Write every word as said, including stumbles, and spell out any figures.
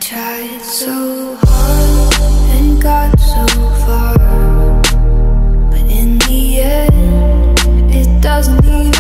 tried so hard and got so far, but in the end, it doesn't even